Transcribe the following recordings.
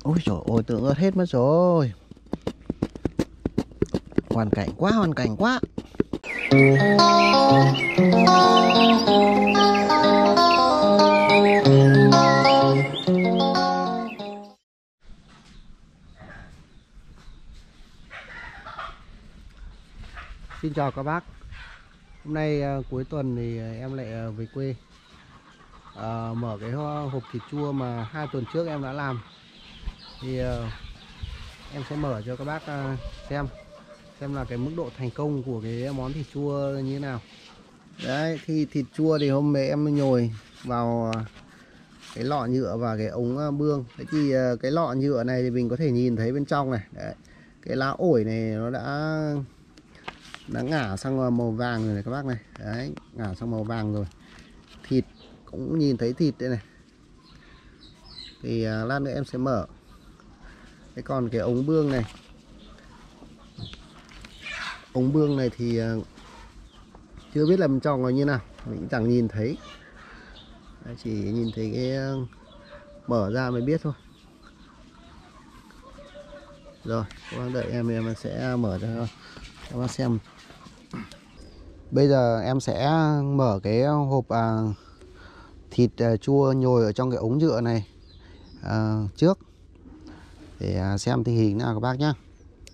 Ôi trời ơi, tưởng ớt hết mất rồi. Hoàn cảnh quá, hoàn cảnh quá. Xin chào các bác. Hôm nay cuối tuần thì em lại về quê, mở cái hộp thịt chua mà 2 tuần trước em đã làm. Thì em sẽ mở cho các bác xem là cái mức độ thành công của cái món thịt chua như thế nào. Đấy, thì thịt chua thì hôm nay em nhồi vào cái lọ nhựa và cái ống bương. Thế thì cái lọ nhựa này thì mình có thể nhìn thấy bên trong này. Đấy, cái lá ổi này nó đã ngả sang màu vàng rồi này các bác này. Đấy, ngả sang màu vàng rồi. Thịt cũng nhìn thấy thịt đây này. Thì lát nữa em sẽ mở. Thế còn cái ống bương này, ống bương này thì chưa biết là bên trong nó như nào, mình cũng chẳng nhìn thấy. Đấy, chỉ nhìn thấy cái mở ra mới biết thôi. Rồi, các bác đợi em sẽ mở ra các bác xem. Bây giờ em sẽ mở cái hộp thịt chua nhồi ở trong cái ống nhựa này trước để xem tình hình nào các bác nhá.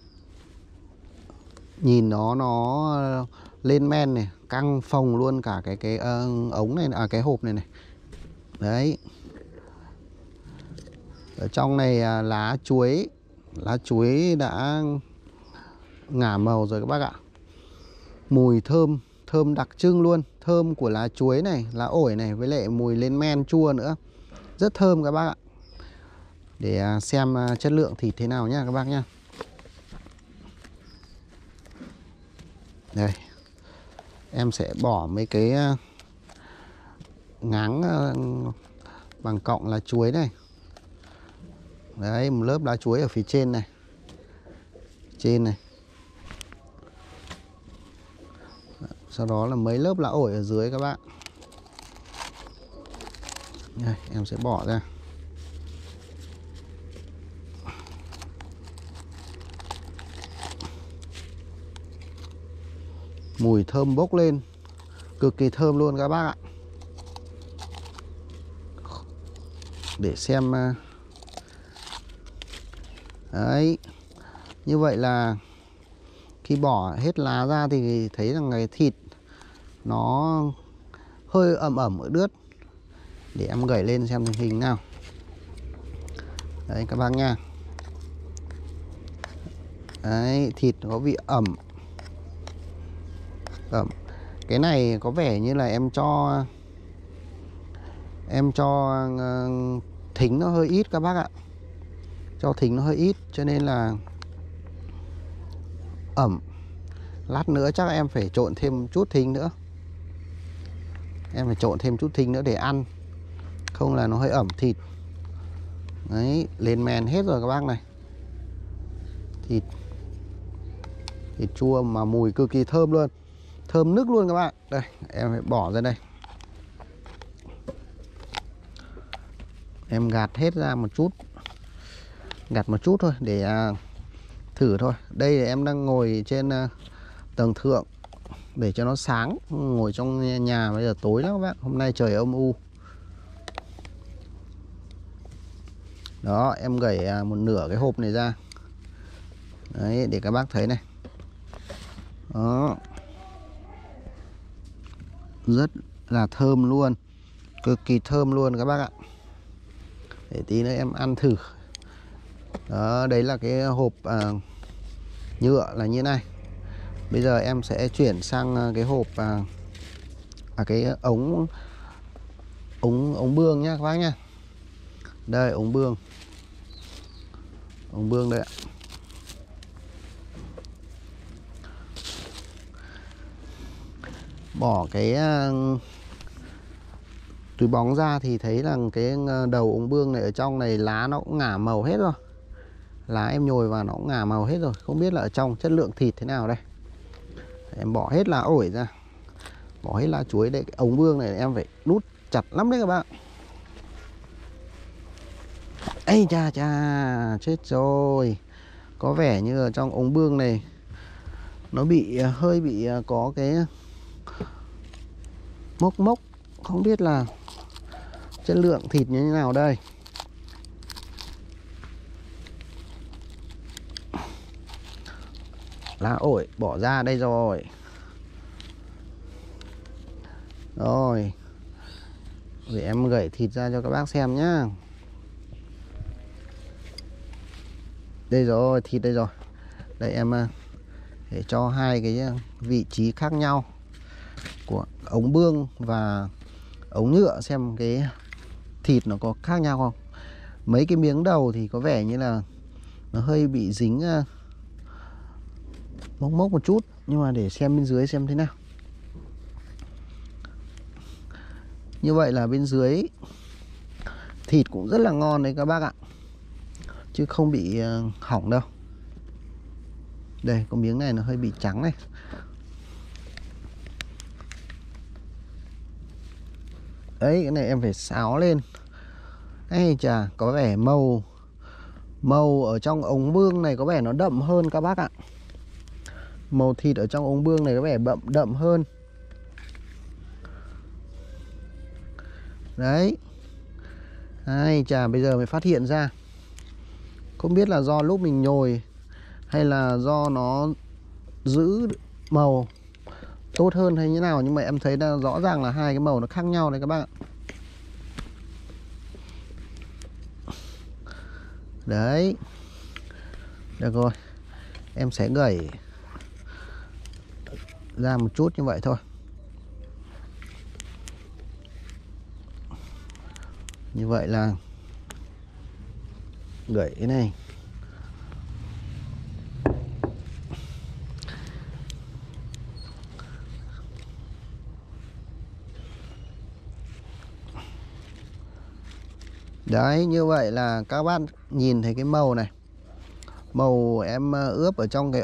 Nhìn nó lên men này, căng phồng luôn cả cái ống này, cái hộp này này. Đấy. Ở trong này lá chuối đã ngả màu rồi các bác ạ. Mùi thơm đặc trưng luôn, thơm của lá chuối này, lá ổi này, với lại mùi lên men chua nữa, rất thơm các bác ạ. Để xem chất lượng thịt thế nào nhá các bác nhá. Đây, em sẽ bỏ mấy cái ngáng bằng cọng lá chuối này. Đấy, một lớp lá chuối ở phía trên này, trên này. Sau đó là mấy lớp lá ổi ở dưới các bạn. Đây, em sẽ bỏ ra. Mùi thơm bốc lên, cực kỳ thơm luôn các bác ạ. Để xem. Đấy, như vậy là khi bỏ hết lá ra thì thấy rằng cái thịt nó hơi ẩm ướt. Để em gẩy lên xem tình hình nào. Đấy các bác nha. Đấy, thịt có vị ẩm. Cái này có vẻ như là em cho thính nó hơi ít các bác ạ. Cho thính nó hơi ít cho nên là ẩm. Lát nữa chắc em phải trộn thêm chút thính nữa. Em phải trộn thêm chút thính nữa để ăn, không là nó hơi ẩm thịt. Đấy, lên men hết rồi các bác này. Thịt chua mà mùi cực kỳ thơm luôn. Thơm nức luôn các bạn. Đây, em phải bỏ ra đây. Em gạt hết ra một chút. Gạt một chút thôi để thử thôi. Đây em đang ngồi trên tầng thượng để cho nó sáng. Ngồi trong nhà bây giờ tối lắm các bạn. Hôm nay trời âm u. Đó, em gẩy một nửa cái hộp này ra. Đấy, để các bác thấy này. Đó. Rất là thơm luôn. Cực kỳ thơm luôn các bác ạ. Để tí nữa em ăn thử. Đó, đấy là cái hộp nhựa là như này. Bây giờ em sẽ chuyển sang cái hộp cái ống bương nhá các bác nhá. Đây, ống bương. Ống bương đây ạ. Bỏ cái túi bóng ra thì thấy rằng cái đầu ống bương này ở trong này lá nó cũng ngả màu hết rồi. Lá em nhồi vào nó cũng ngả màu hết rồi. Không biết là ở trong chất lượng thịt thế nào đây. Em bỏ hết lá ổi ra, bỏ hết lá chuối. Đây, cái ống bương này em phải đút chặt lắm đấy các bạn. Ây cha cha, chết rồi. Có vẻ như ở trong ống bương này nó bị hơi bị có cái mốc mốc. Không biết là chất lượng thịt như thế nào đây. Lá ổi bỏ ra đây rồi. Rồi, để em gẩy thịt ra cho các bác xem nhá. Đây rồi, thịt đây rồi. Đây em để cho hai cái vị trí khác nhau của ống bương và ống nhựa xem cái thịt nó có khác nhau không. Mấy cái miếng đầu thì có vẻ như là nó hơi bị dính mốc mốc một chút. Nhưng mà để xem bên dưới xem thế nào. Như vậy là bên dưới thịt cũng rất là ngon đấy các bác ạ, chứ không bị hỏng đâu. Đây, có miếng này nó hơi bị trắng này. Đấy, cái này em phải xáo lên. Ây chà, có vẻ màu ở trong ống bương này có vẻ nó đậm hơn các bác ạ. Màu thịt ở trong ống bương này có vẻ đậm hơn. Đấy. Ây chà, bây giờ mới phát hiện ra. Không biết là do lúc mình nhồi hay là do nó giữ màu tốt hơn hay như nào, nhưng mà em thấy là rõ ràng là hai cái màu nó khác nhau đấy các bác ạ. Đấy. Được rồi. Em sẽ gẩy ra một chút như vậy thôi. Như vậy là gẩy cái này. Đấy, như vậy là các bác nhìn thấy cái màu này. Màu em ướp ở trong cái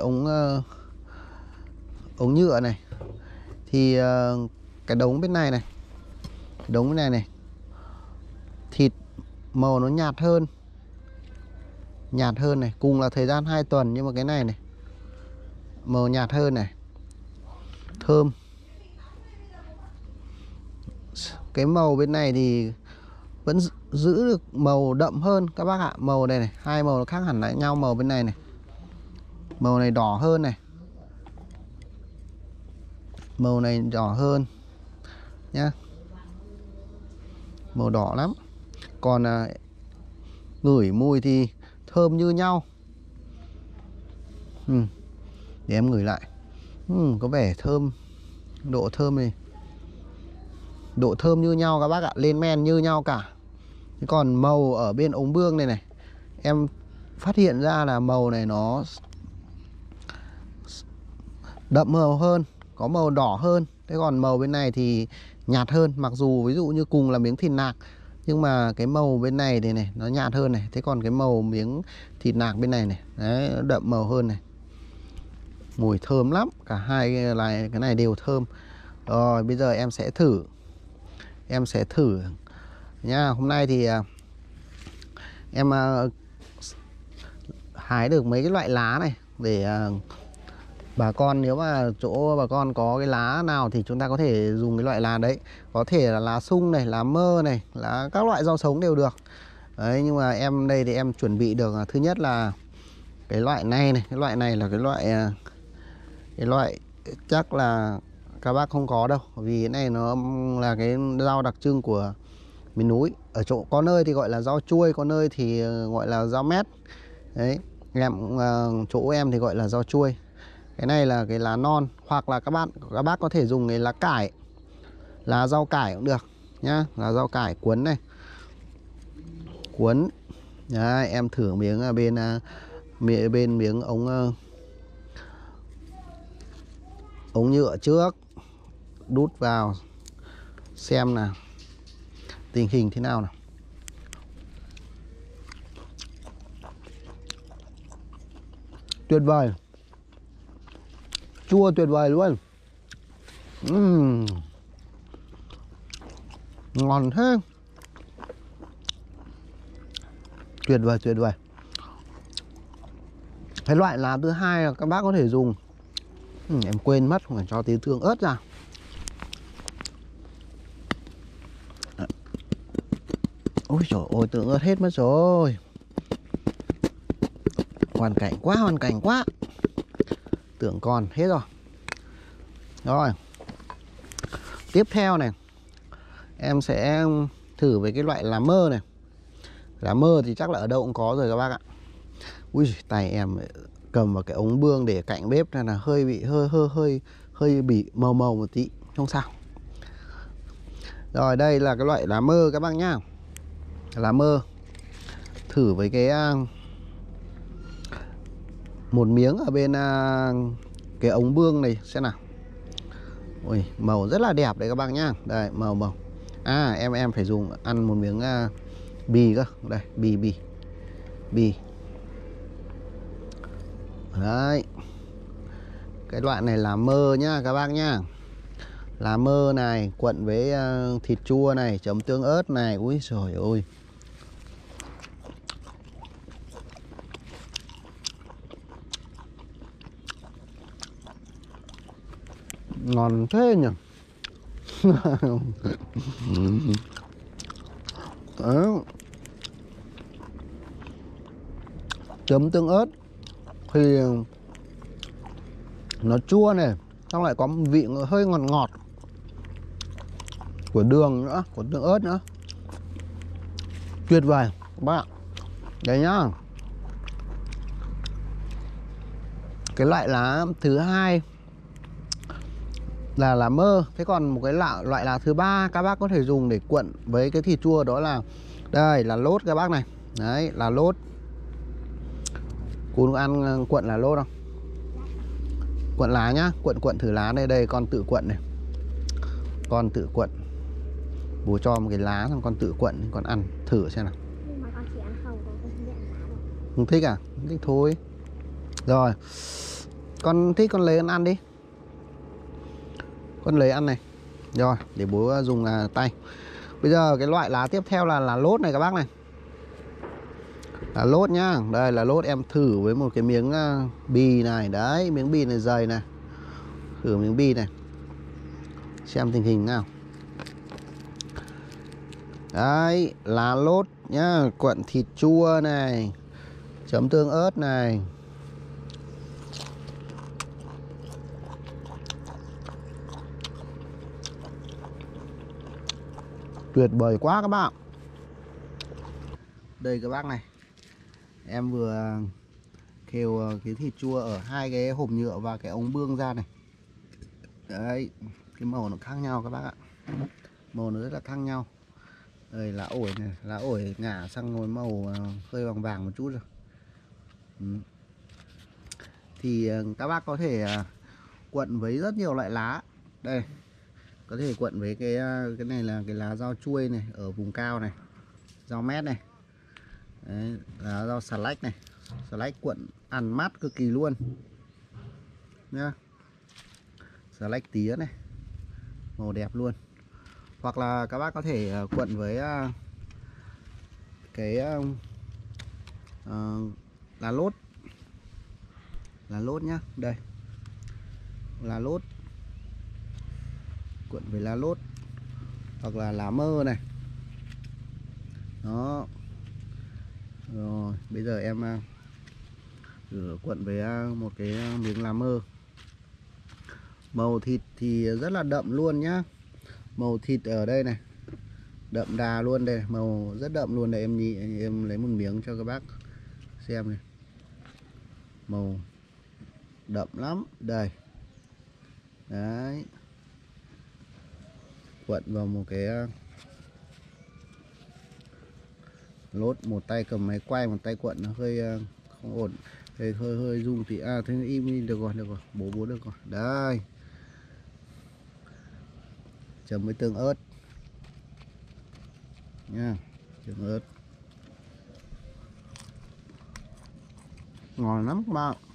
ống nhựa này. Thì cái đống bên này này, đống bên này này, thịt màu nó nhạt hơn. Nhạt hơn này, cùng là thời gian 2 tuần nhưng mà cái này này màu nhạt hơn này. Thơm. Cái màu bên này thì vẫn giữ được màu đậm hơn các bác ạ. Màu này này, hai màu nó khác hẳn lại nhau. Màu bên này này, màu này đỏ hơn này, màu này đỏ hơn nhá. Màu đỏ lắm. Còn ngửi mùi thì thơm như nhau. Để em ngửi lại. Có vẻ thơm. Độ thơm này, độ thơm như nhau các bác ạ. Lên men như nhau cả. Thế còn màu ở bên ống bương này này, em phát hiện ra là màu này nó đậm màu hơn, có màu đỏ hơn. Thế còn màu bên này thì nhạt hơn. Mặc dù ví dụ như cùng là miếng thịt nạc, nhưng mà cái màu bên này thì này nó nhạt hơn này. Thế còn cái màu miếng thịt nạc bên này này, đấy, nó đậm màu hơn này. Mùi thơm lắm. Cả hai cái này đều thơm. Rồi bây giờ em sẽ thử. Em sẽ thử nha. Hôm nay thì em hái được mấy cái loại lá này để bà con, nếu mà chỗ bà con có cái lá nào thì chúng ta có thể dùng cái loại lá đấy. Có thể là lá sung này, lá mơ này, lá các loại rau sống đều được. Đấy, nhưng mà em đây thì em chuẩn bị được thứ nhất là cái loại này này. Cái loại này là cái loại chắc là các bác không có đâu, vì cái này nó là cái rau đặc trưng của miền núi. Ở chỗ có nơi thì gọi là rau chuôi, có nơi thì gọi là rau mét. Đấy, chỗ em thì gọi là rau chuôi. Cái này là cái lá non, hoặc là các bác có thể dùng cái lá cải, lá rau cải cũng được nhá. Lá rau cải cuốn này, cuốn. Đấy, em thử miếng ở bên miếng ống nhựa trước, đút vào xem nào tình hình thế nào nào. Tuyệt vời, chua tuyệt vời luôn. Ngon thế. Tuyệt vời, tuyệt vời. Cái loại lá thứ hai là các bác có thể dùng em quên mất, phải cho tí tương ớt ra. Ôi trời ơi, tương ớt hết mất rồi. Hoàn cảnh quá, hoàn cảnh quá. Tưởng còn hết rồi. Rồi. Tiếp theo này, em sẽ thử với cái loại lá mơ này. Lá mơ thì chắc là ở đâu cũng có rồi các bác ạ. Ui, tay em cầm vào cái ống bương để cạnh bếp nên là hơi bị hơi bị màu màu một tí, không sao. Rồi đây là cái loại lá mơ các bác nhá. Lá mơ. Thử với cái một miếng ở bên cái ống bương này xem nào. Ui, màu rất là đẹp đấy các bác nhá. Đây, màu. Em phải dùng ăn một miếng bì cơ. Đây, bì. Đấy. Cái loại này là mơ nhá các bác nhá. Lá mơ này quận với thịt chua này, chấm tương ớt này. Úi trời ơi. Ngon thế nhỉ. Chấm tương ớt thì nó chua này, xong lại có vị hơi ngọt ngọt của đường nữa, của tương ớt nữa. Tuyệt vời các bạn. Đấy nhá. Cái loại lá thứ hai là lá mơ. Thế còn một cái loại lá thứ ba các bác có thể dùng để cuộn với cái thịt chua, đó là đây là lốt các bác này. Đấy là lốt. Cún ăn cuộn là lốt không? Cuộn lá nhá, cuộn thử lá đây, đây con tự cuộn này. Con tự cuộn. Bố cho một cái lá xong con tự cuộn, con ăn thử xem nào. Nhưng mà con chỉ ăn không, con không nhận lá đâu. Không thích à? Không thích thôi. Rồi. Con thích con lấy con ăn đi. Con lấy ăn này. Rồi, để bố dùng tay. Bây giờ cái loại lá tiếp theo là lá lốt này các bác này. Lá lốt nhá. Đây là lốt, em thử với một cái miếng bì này. Đấy, miếng bì này dày này. Thử miếng bì này. Xem tình hình nào. Đấy, lá lốt nhá, cuộn thịt chua này, chấm tương ớt này. Tuyệt vời quá các bạn. Đây các bác này. Em vừa khều cái thịt chua ở hai cái hộp nhựa và cái ống bương ra này. Đấy, cái màu nó khác nhau các bác ạ. Màu nó rất là khác nhau. Đây lá ổi này, lá ổi ngả sang ngồi màu hơi vàng vàng một chút rồi. Thì các bác có thể cuộn với rất nhiều loại lá. Đây, có thể cuộn với cái này là cái lá rau chuối này ở vùng cao này, rau mét này. Đấy, là rau xà lách này. Xà lách cuộn ăn mát cực kỳ luôn nhá. Xà lách tía này, màu đẹp luôn. Hoặc là các bác có thể cuộn với cái lá lốt. Lá lốt nhá. Đây, lá lốt, cuộn với lá lốt. Hoặc là lá mơ này. Đó. Rồi, bây giờ em thử cuộn với một cái miếng lá mơ. Màu thịt thì rất là đậm luôn nhá. Màu thịt ở đây này, đậm đà luôn đây, màu rất đậm luôn đây. Em lấy một miếng cho các bác xem này. Màu đậm lắm. Đây. Đấy. Cuộn vào một cái lốt, một tay cầm máy quay, một tay cuộn nó hơi không ổn. Hơi rung thì thế im đi, được rồi, bố được rồi. Đây. Chấm với tương ớt nha, tương ớt ngon lắm các bạn.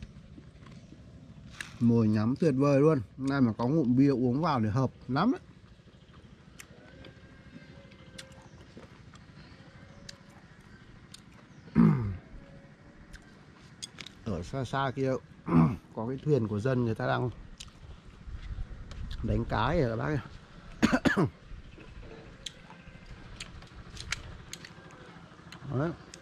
Mùi nhắm tuyệt vời luôn. Hôm nay mà có ngụm bia uống vào để hợp lắm ấy. Ở xa xa kia có cái thuyền của dân, người ta đang đánh cá kìa các bác ơi. Đấy.